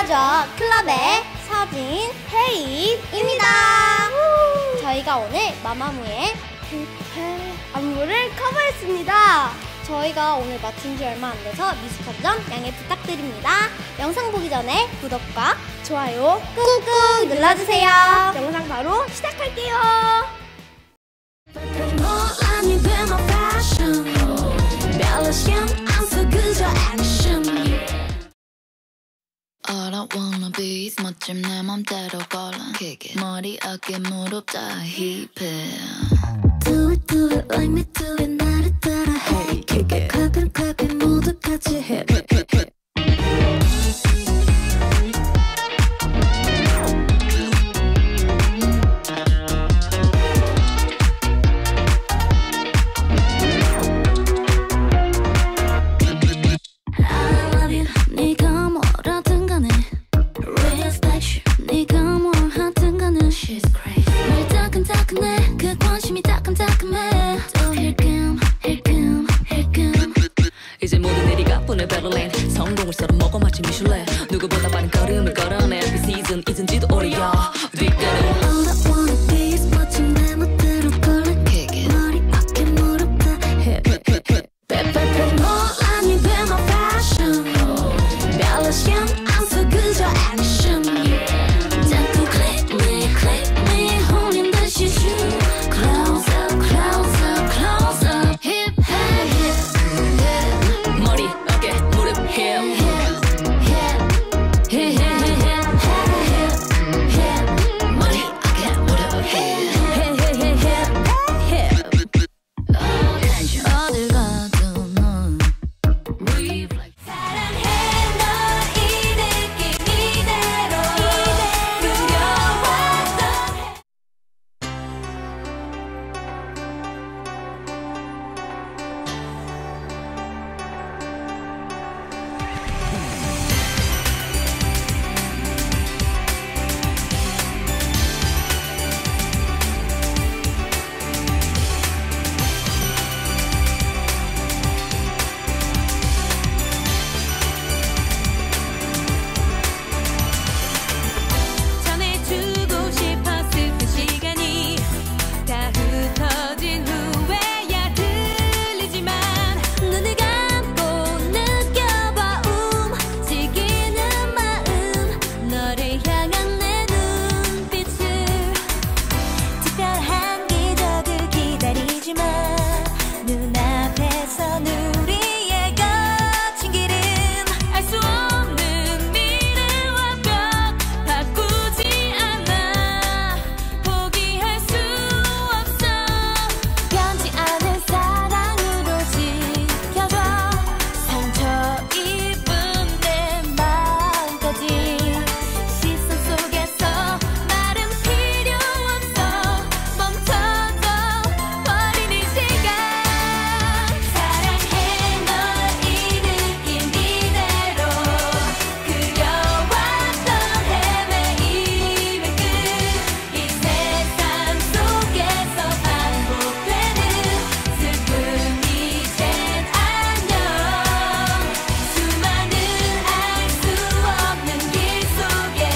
안녕하죠. 클럽의 서진, 헤이입니다. 저희가 오늘 마마무의 안무를 커버했습니다. 저희가 오늘 마친 지 얼마 안 돼서 미숙한 점 양해 부탁드립니다. 영상 보기 전에 구독과 좋아요 꾹꾹 눌러주세요. 영상 바로 시작할게요. All I wanna be is 멋짐 내 맘대로 걸어 머리 어깨 무릎 다 힙해 Do it do it like me do it 나를 따라 해 Kick it clap it clap it 모두 같이 해 이제 모두 내리가 보내 베를린 성공을 썰어 먹어 마치 미슐랭 누구보다 빠른 걸음을 걸어내 그 시즌 잊은지도 오래야 뒷걸음 All I wanna be is 멋진 내 멋대로 걸어 머리 어깨 무릎 다 해 빼빼빼 논란이 돼 my fashion 밸런시한 안써 그저 액션 자꾸 click me 홀린 듯이 shoot Close up close up close up hip hip hip 머리 어깨 무릎 hip 머리 어깨 무릎 어딜 가도 넌 사랑해 널 이 느낌 이대로 그려왔던 전해주고 싶었을 그 시간이 다 흩어진 후에야 들리지만 눈을 감고 느껴봐 움직이는 마음 너를 향한 내 눈빛을 특별한 기적을 기다리지만 눈앞에선 우리의 거친 길은 알 수 없는 미래와 벽 바꾸지 않아 포기할 수 없어 변치 않은 사랑으로 지켜줘 상처 입은 내 마음까지 시선 속에서 말은 필요 없어 멈춰져 버린 이 시간 사랑해 널 이 느낌 이대로 그려왔던 헤매임의 끝이 세상 속에서 반복되는 슬픔 이젠 안녕 수많은 알 수 없는 길 속에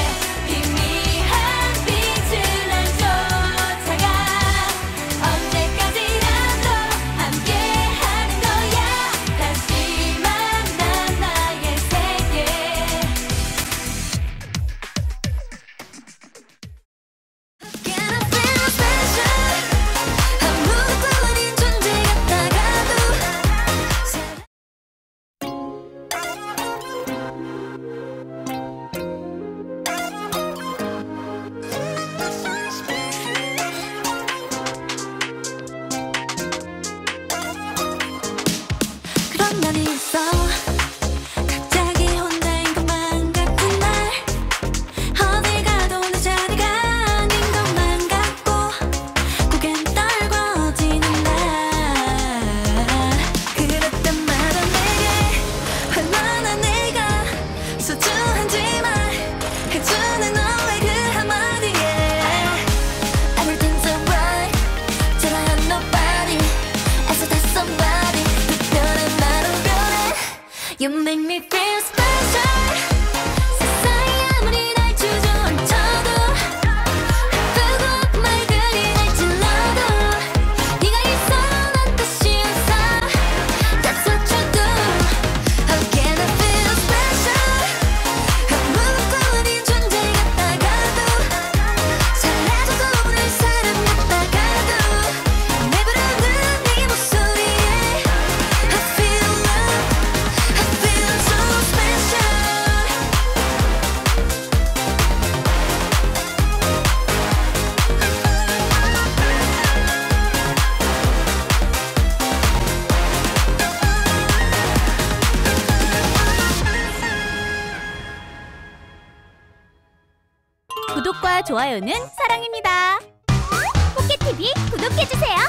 희미한 빛을 난 쫓아가 언제까지라도 함께하는 거야 다시 만난 나의 세계 Can I feel special 아무것도 아닌 존재 같다가도 그런 날이 있어 갑자기 혼자인 것만 같은 날 어딜 가도 내 자리가 아닌 것만 같고 고개는 떨궈지는 날 그럴 때마다 내게 얼마나 내가 소중한지 말해주는 너의 그 한마디에 Everything's alright till I have nobody as if there's somebody 특별한 말 오려내 You make me feel special 좋아요는 사랑입니다. 포켓TV 구독해주세요.